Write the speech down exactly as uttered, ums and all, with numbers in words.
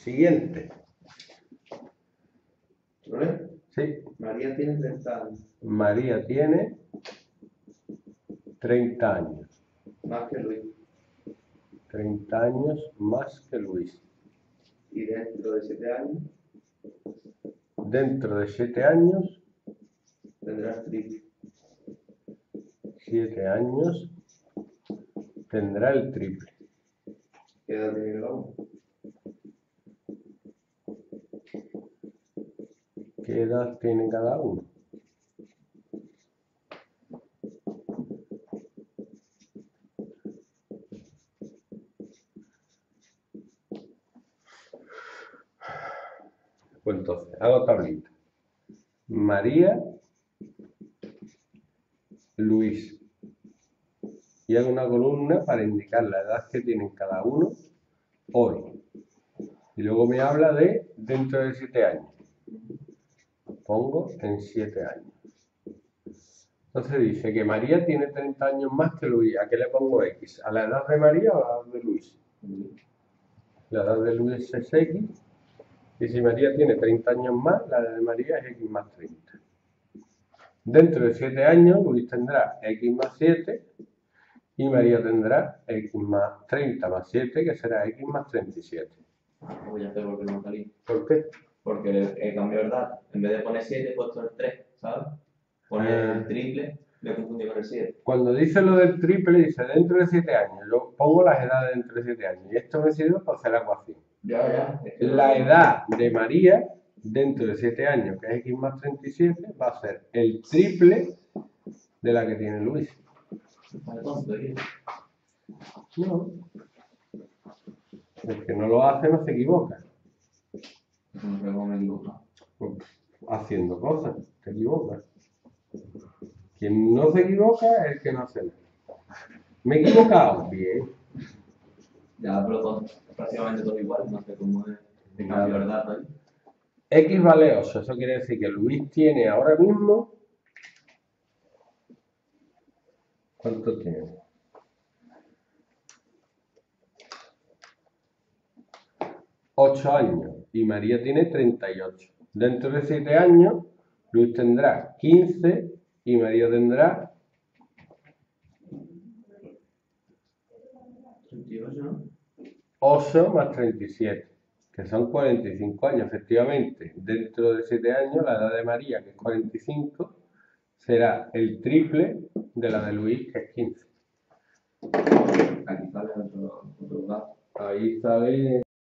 Siguiente. ¿Vale? Sí. María tiene treinta años. María tiene treinta años. Más que Luis. treinta años más que Luis. Y dentro de siete años Dentro de siete años, tendrá el triple. siete años, tendrá el triple. ¿Qué edad tiene cada uno? ¿Qué edad tiene cada uno? Pues entonces, hago tablita. María, Luis. Y hago una columna para indicar la edad que tienen cada uno hoy. Y luego me habla de dentro de siete años. Pongo en siete años. Entonces dice que María tiene treinta años más que Luis. ¿A qué le pongo X? ¿A la edad de María o a la edad de Luis? La edad de Luis es X. Y si María tiene treinta años más, la edad de María es X más treinta. Dentro de siete años, Luis tendrá X más siete y María tendrá X más treinta más siete, que será X más treinta y siete. Pues ya sé por qué no salí. ¿Por qué? Porque he cambiado el dato. En vez de poner siete, he puesto el tres, ¿sabes? Poner Ah. el triple, me confundí con el siete. Cuando dice lo del triple, dice dentro de siete años. Yo pongo las edades dentro de siete años. Y esto me sirve para hacer la ecuación. Ya, ya. Es que La no- edad de María dentro de siete años, que es X más treinta y siete, va a ser el triple de la que tiene Luis. Está tonto, tío. No. El que no lo hace no se equivoca. No sé cómo me he equivocado. Pues, haciendo cosas, te equivocas. Quien no se equivoca es el que no hace nada. ¿Me he equivocado? Bien. Ya, pero todo, prácticamente todo igual. No sé cómo es. He cambiado el dato ahí. X vale ocho. Eso quiere decir que Luis tiene ahora mismo... ¿Cuánto tiene? ocho años y María tiene treinta y ocho. Dentro de siete años, Luis tendrá quince y María tendrá treinta y ocho, ¿no? ocho más treinta y siete, que son cuarenta y cinco años. Efectivamente, dentro de siete años, la edad de María, que es cuarenta y cinco, será el triple de la de Luis, que es quince. Aquí sale otro, otro dato. Ahí sale...